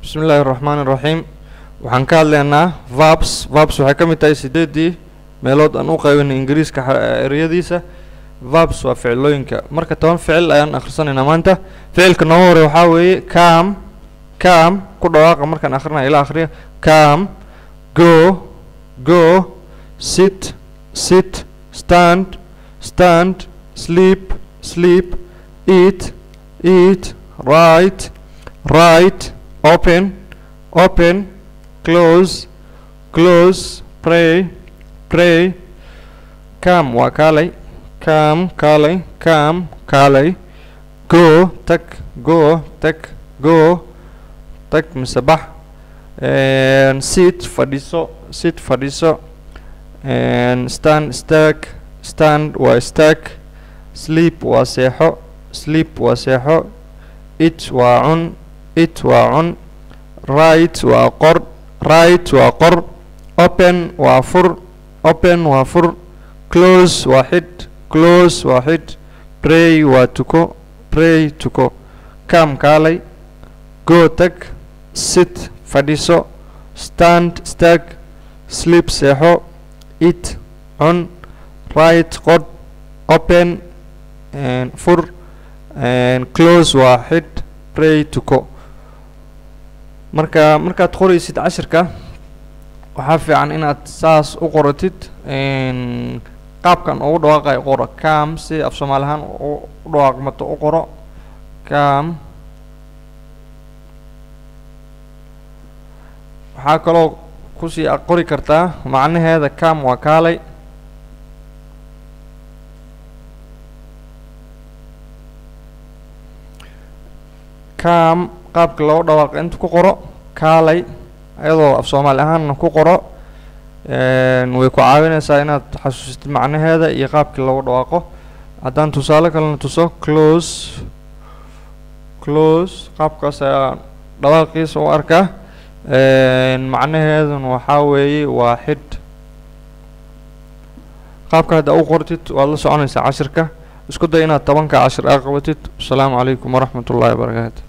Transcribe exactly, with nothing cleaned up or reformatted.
بسم الله الرحمن الرحيم. waxaan ka hadlaynaa verbs verbs waxay ka mid tahay sideedii meelood aan u qaybin ingiriiska ereyadiisa. verbs waa ficilooyinka marka toban ficil ayaan akhrisanaynaa maanta. ficilka noogu hore waxaa weeye come come ku dhawaaqa markaan akhrinayo ila akhriya come go go sit sit stand stand sleep sleep eat eat write write open open close close pray pray come waa kaalay come kaalay come kaalay go tag go tag go tag mise bax and sit fadhiiso sit fadhiiso and stand stack stand waa stack sleep waa seexo sleep waa seexo eat waa cun eat waa cun write waa qor write waa qor open waa fur open waa fur close waa xidh close waa xidh pray waa tuko pray tuko come kaalay go tag sit fadhiiso stand stag sleep seexo eat cun write qor open and fur and close waa xidh pray tuko. marka markaad qoraysid cashirka waxaa fiican inaad saas u qoratid qaabkan ugu dhawaaqay qoro come si af Soomaali ahaan u dhawaaqmato u qoro come. waxaa kaloo kusii qori kartaa macnaheeda come waa kaalay come qaabka loo dhawaaqo inta ku qoro kaalay ayadoo af Soomaali ahaan ku qoro way ku caawinaysaa inaad xasuusatid macnaheeda iyo qaabka loo dhawaaqo. haddaan tusaale kalena tuso close close qaabkaas ayaa dhawaaqiisa u arkaa macnaheeduna waxaa weeye waa xidh. qaabka hadda u qortid waad la soconaysaa cashirka. isku day inaad tobanka cashir aa qabatid. asalaamu calaykum waraxmatullaahi wabarakaatu.